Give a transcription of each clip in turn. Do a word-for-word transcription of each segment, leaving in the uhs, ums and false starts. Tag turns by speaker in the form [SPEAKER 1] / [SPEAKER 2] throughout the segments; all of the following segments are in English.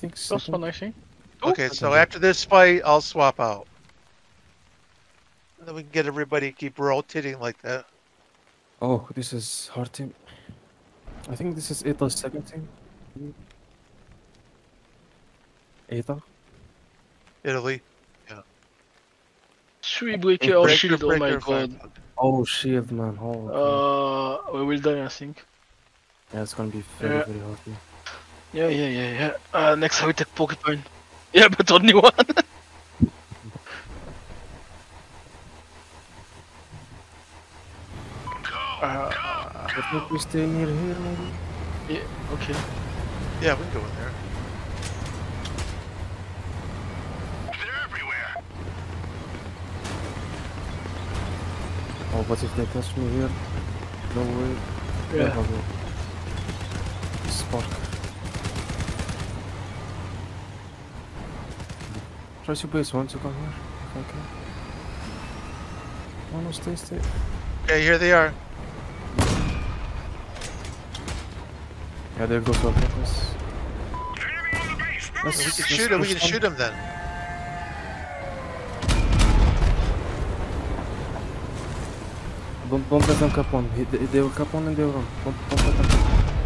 [SPEAKER 1] think.
[SPEAKER 2] First one, I think.
[SPEAKER 3] Okay, so after this fight, I'll swap out. And then we can get everybody to keep rotating like that.
[SPEAKER 1] Oh, this is hard team. I think this is Ita's second team. Ita?
[SPEAKER 3] Italy.
[SPEAKER 2] Three breaker or
[SPEAKER 3] Breaker,
[SPEAKER 2] shield, oh my
[SPEAKER 3] breaker,
[SPEAKER 2] god.
[SPEAKER 3] fine.
[SPEAKER 1] Oh, shield, man. Oh, okay.
[SPEAKER 2] Uh, we will die, I think.
[SPEAKER 1] Yeah, it's gonna be very,
[SPEAKER 2] yeah.
[SPEAKER 1] very hard. Yeah.
[SPEAKER 2] Yeah, yeah, yeah, yeah. Uh, next I will take Porcupine. Yeah, but only one. uh,
[SPEAKER 1] I think we stay near here, maybe?
[SPEAKER 2] yeah, okay.
[SPEAKER 3] Yeah, we can go in there.
[SPEAKER 4] They're everywhere.
[SPEAKER 1] Oh, but if they touch me here, no way.
[SPEAKER 2] Yeah.
[SPEAKER 1] Okay. Spark. Try to base one to come here, if I can. Oh no, stay, stay.
[SPEAKER 3] Okay, here they are.
[SPEAKER 1] Yeah, there goes our focus.
[SPEAKER 4] Enemy on the base. Move.
[SPEAKER 1] Let's,
[SPEAKER 3] We can
[SPEAKER 1] let's
[SPEAKER 3] shoot him. We
[SPEAKER 1] push
[SPEAKER 3] can
[SPEAKER 1] them.
[SPEAKER 3] shoot him then.
[SPEAKER 1] Don't, don't let them cap on. He, they, they will cap on and they will run. Don't, don't let them cap.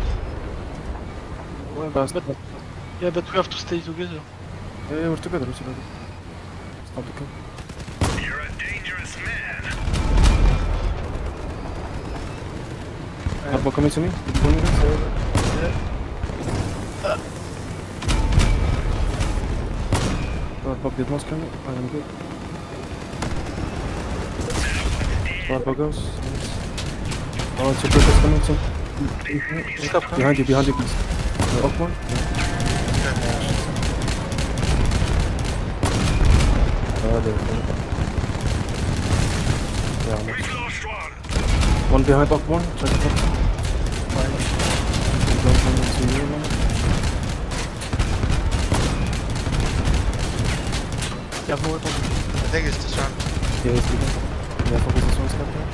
[SPEAKER 2] Well,
[SPEAKER 1] Fast.
[SPEAKER 2] but, yeah, but we have to stay together.
[SPEAKER 1] Yeah, yeah, we're together, we're together. Stop the kill.
[SPEAKER 4] You're a dangerous man.
[SPEAKER 1] Hardball coming to me. Pull me guys. Hardball did not kill me. I am good. Hardball goes. Nice. Oh, it's a breaker's coming to behind you, behind you, please. Uh, up one. Oh, there. Yeah, I'm
[SPEAKER 4] We've lost one.
[SPEAKER 1] one behind up one. Try to touch him. Don't run into you, man.
[SPEAKER 2] You have no weapon.
[SPEAKER 3] I think it's disarmed.
[SPEAKER 1] Yeah, he's leaving. Yeah, focus this one's captain.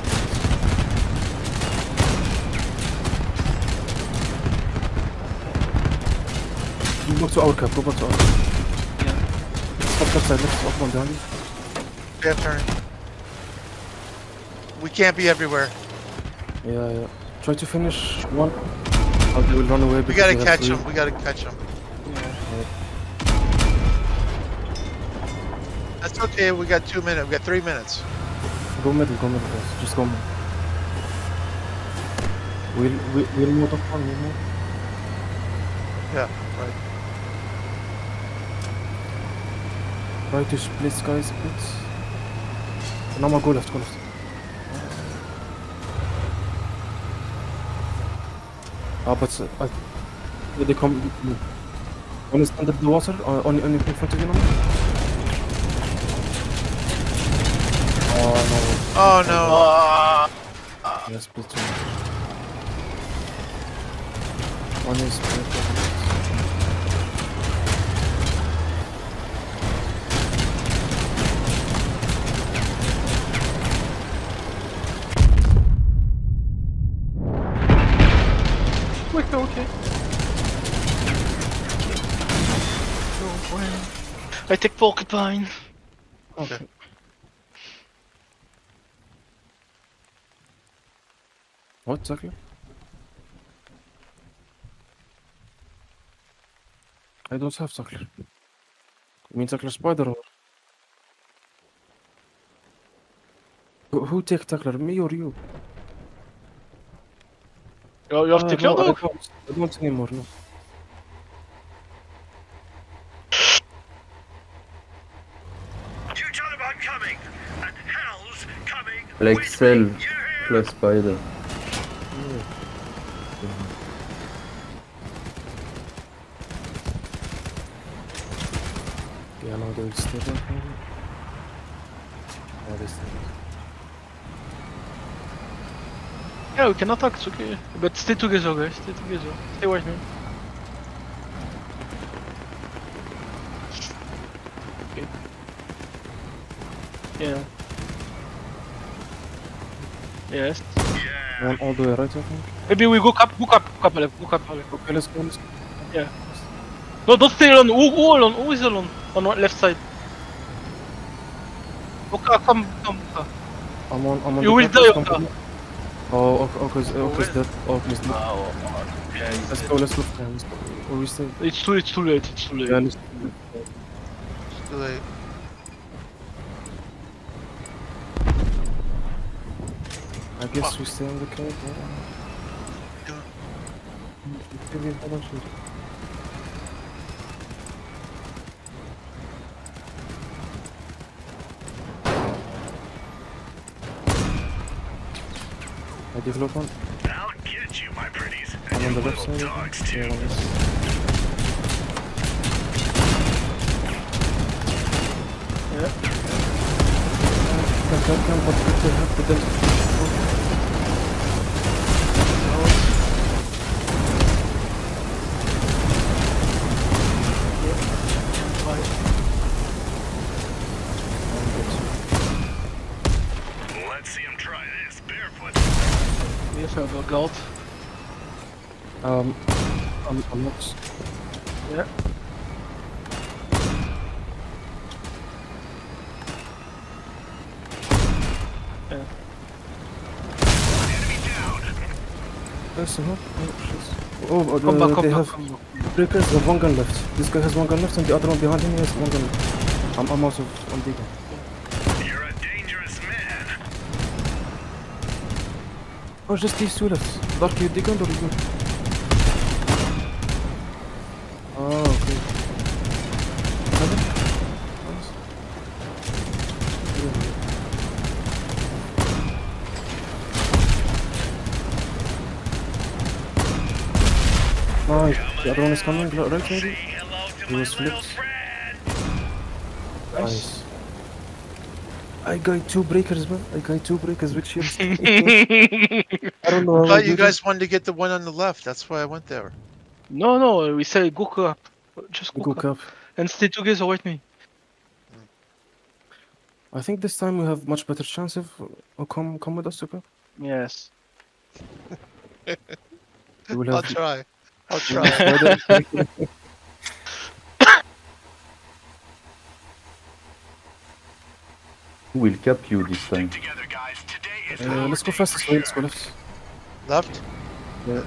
[SPEAKER 1] Go back to our cap, go back to our cap.
[SPEAKER 2] Yeah.
[SPEAKER 1] Stop left side, left, up one behind you.
[SPEAKER 3] Yeah, turn. We can't be everywhere.
[SPEAKER 1] Yeah, yeah. Try to finish one. Or they will run away.
[SPEAKER 3] We
[SPEAKER 1] because
[SPEAKER 3] gotta
[SPEAKER 1] they have
[SPEAKER 3] catch
[SPEAKER 1] three.
[SPEAKER 3] him. We gotta catch him.
[SPEAKER 2] Yeah.
[SPEAKER 3] That's okay. We got two minutes. We got three minutes.
[SPEAKER 1] Go middle, go middle, guys. Just go middle. We'll, we'll, we'll move up one, we'll move.
[SPEAKER 3] Yeah, right.
[SPEAKER 1] Try to split guys a bit. No more, go left, go left. Ah, but uh, I, yeah, they come. One is under the water, uh, on, on in front of you now. Oh
[SPEAKER 3] Oh no.
[SPEAKER 2] Uh,
[SPEAKER 1] no. Yeah, split two. One is split.
[SPEAKER 2] okay, okay. I take Porcupine.
[SPEAKER 1] Okay. What exactly? I don't have Zuckler. You mean Zuckler Spider or? Who, who take Zuckler, me or you?
[SPEAKER 2] You you have
[SPEAKER 1] Ah,
[SPEAKER 2] to kill
[SPEAKER 1] no, I
[SPEAKER 2] dog?
[SPEAKER 1] don't, I don't anymore, no.
[SPEAKER 4] Two Taliban coming, and hell's coming.
[SPEAKER 5] Like
[SPEAKER 4] with
[SPEAKER 5] Cell
[SPEAKER 4] me. You hear?
[SPEAKER 5] plus Spider.
[SPEAKER 1] Yeah, now they will stay back maybe. Oh, they stay back.
[SPEAKER 2] Yeah, we can attack, it's okay. But stay together, guys. Stay together. Stay with me. Okay. Yeah. Yes.
[SPEAKER 4] Yeah.
[SPEAKER 1] One all the way right, I think.
[SPEAKER 2] Maybe we go up, go up, go up, Alec, go up, Alec.
[SPEAKER 1] Okay, let's go, let's go.
[SPEAKER 2] Yeah. No, don't stay alone. Who, who alone? Who is alone? On one left side. Oka, come, come, Oka.
[SPEAKER 1] I'm on, I'm on
[SPEAKER 2] You
[SPEAKER 1] the
[SPEAKER 2] will
[SPEAKER 1] back,
[SPEAKER 2] die,
[SPEAKER 1] come
[SPEAKER 2] Oka.
[SPEAKER 1] on. Oh, okay, okay, okay, okay, dead. Oh, okay, dead.
[SPEAKER 2] Oh, yeah,
[SPEAKER 1] Let's go, let's go. Yeah, let's go. Where we stay?
[SPEAKER 2] It's too, it's too late. It's too late.
[SPEAKER 1] Yeah, let's
[SPEAKER 3] It's too late.
[SPEAKER 1] I guess we stay in the cave. Yeah. Maybe hold on, shoot. I develop one.
[SPEAKER 4] I'll get you, my pretties.
[SPEAKER 1] I'm
[SPEAKER 4] And
[SPEAKER 1] on
[SPEAKER 4] you
[SPEAKER 1] the left
[SPEAKER 4] little
[SPEAKER 1] side.
[SPEAKER 4] dogs,
[SPEAKER 1] Yeah,
[SPEAKER 4] too.
[SPEAKER 1] one is.
[SPEAKER 2] Yeah.
[SPEAKER 1] Come, come, come, but put the, put the,
[SPEAKER 4] Let's see him try this barefoot.
[SPEAKER 2] We have a guard.
[SPEAKER 1] Um, I'm, I'm not.
[SPEAKER 2] Yeah. Yeah.
[SPEAKER 4] Enemy down.
[SPEAKER 1] There's some help. Oh, shit. Oh, uh,
[SPEAKER 2] Come back, come
[SPEAKER 1] they
[SPEAKER 2] back,
[SPEAKER 1] have
[SPEAKER 2] come back.
[SPEAKER 1] breakers have one gun left. This guy has one gun left and the other one behind him has one gun left. I'm, I'm out of, I'm beacon.
[SPEAKER 4] You're a dangerous man.
[SPEAKER 1] Oh, just these two left. Dark, you dig under or you good? Oh, okay. Seven? Nice. Nice. The other one is coming, right maybe?
[SPEAKER 4] Say hello to
[SPEAKER 1] He
[SPEAKER 4] my
[SPEAKER 1] was
[SPEAKER 4] little
[SPEAKER 1] flipped.
[SPEAKER 4] friend.
[SPEAKER 1] Nice. I got two breakers, man. I got two breakers with shields. I don't know
[SPEAKER 3] I
[SPEAKER 1] how I
[SPEAKER 3] thought
[SPEAKER 1] do
[SPEAKER 3] you
[SPEAKER 1] this.
[SPEAKER 3] guys wanted to get the one on the left. That's why I went there.
[SPEAKER 2] No, no, we say go up. Just go,
[SPEAKER 1] Go
[SPEAKER 2] up.
[SPEAKER 1] cap.
[SPEAKER 2] And stay together with me.
[SPEAKER 1] I think this time we have much better chance if uh, come come with us to cap.
[SPEAKER 2] Yes.
[SPEAKER 1] We will
[SPEAKER 3] I'll
[SPEAKER 1] have
[SPEAKER 3] try. I'll
[SPEAKER 1] we will
[SPEAKER 3] try.
[SPEAKER 1] have spider-
[SPEAKER 5] Who will cap you this time?
[SPEAKER 4] Together, guys. Today is
[SPEAKER 1] Uh,
[SPEAKER 4] our
[SPEAKER 1] let's go
[SPEAKER 4] day.
[SPEAKER 1] fastest way. Let's go left.
[SPEAKER 3] Left?
[SPEAKER 1] Yeah.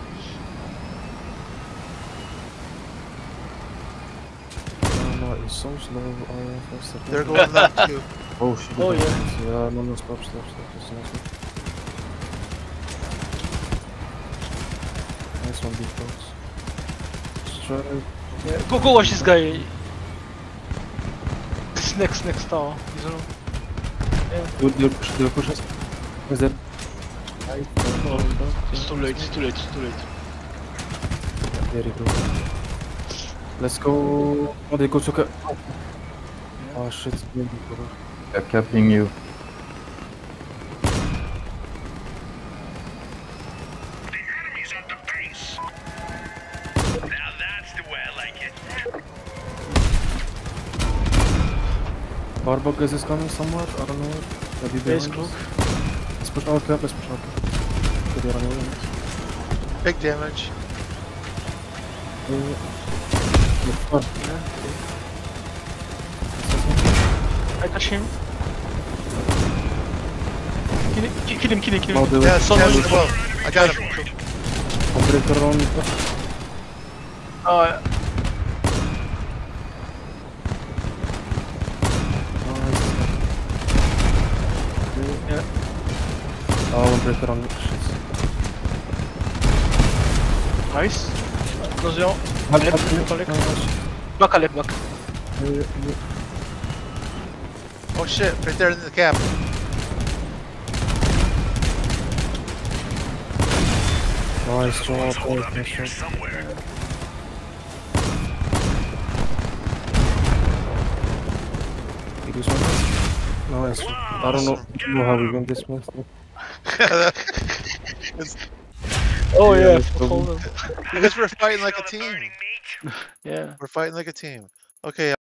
[SPEAKER 1] Oh no, it's so slow. Oh, faster.
[SPEAKER 3] They're going left too.
[SPEAKER 1] Oh shit.
[SPEAKER 2] Oh,
[SPEAKER 1] yeah.
[SPEAKER 2] yeah.
[SPEAKER 1] Yeah, no, no, stop, stop, stop. Just nice one. Nice one, big box. Let's try.
[SPEAKER 2] Yeah. Go, go watch this guy. This next, next tower. He's alone.
[SPEAKER 1] Good, they'll push, they'll push us. Is that?
[SPEAKER 2] Oh, it's too late, it's too late, it's too late.
[SPEAKER 1] There you go. Let's go. Oh, they go to cap. Oh shit.
[SPEAKER 5] They're capping you.
[SPEAKER 4] The enemy's at the base. Now that's the way I like it.
[SPEAKER 1] Barbug is coming somewhere. I don't know. Maybe
[SPEAKER 2] Base
[SPEAKER 1] behind
[SPEAKER 2] cloak.
[SPEAKER 1] us. Let's push our cap. Let's push our cap. Could they run away?
[SPEAKER 3] Big damage.
[SPEAKER 1] Uh, look, oh,
[SPEAKER 2] I touch him. Kill him, kill kill him, kill him, kill
[SPEAKER 1] no,
[SPEAKER 2] him.
[SPEAKER 1] they
[SPEAKER 3] Yeah,
[SPEAKER 1] will.
[SPEAKER 3] someone as well. I got him.
[SPEAKER 1] Operator on.
[SPEAKER 2] Oh, yeah.
[SPEAKER 1] Nice. Oh, one breaker on. Shit.
[SPEAKER 2] Nice. Explosion.
[SPEAKER 1] Help,
[SPEAKER 2] Collect,
[SPEAKER 1] help, help.
[SPEAKER 2] collect.
[SPEAKER 1] Oh, shit.
[SPEAKER 2] Back, Alec, back.
[SPEAKER 1] Yeah, yeah, yeah.
[SPEAKER 3] Oh shit, right there in the cap.
[SPEAKER 1] Nice job,
[SPEAKER 4] Hold
[SPEAKER 1] boys.
[SPEAKER 4] up in
[SPEAKER 1] Nice
[SPEAKER 4] here
[SPEAKER 1] job.
[SPEAKER 4] somewhere.
[SPEAKER 1] You do something? Nice. I don't know, I don't know how we win this match.
[SPEAKER 2] Oh,
[SPEAKER 1] Yeah,
[SPEAKER 2] yeah,
[SPEAKER 1] let's go.
[SPEAKER 2] hold on.
[SPEAKER 3] Because we're fighting like a team.
[SPEAKER 4] Burning meat.
[SPEAKER 2] Yeah.
[SPEAKER 3] We're fighting like a team. Okay.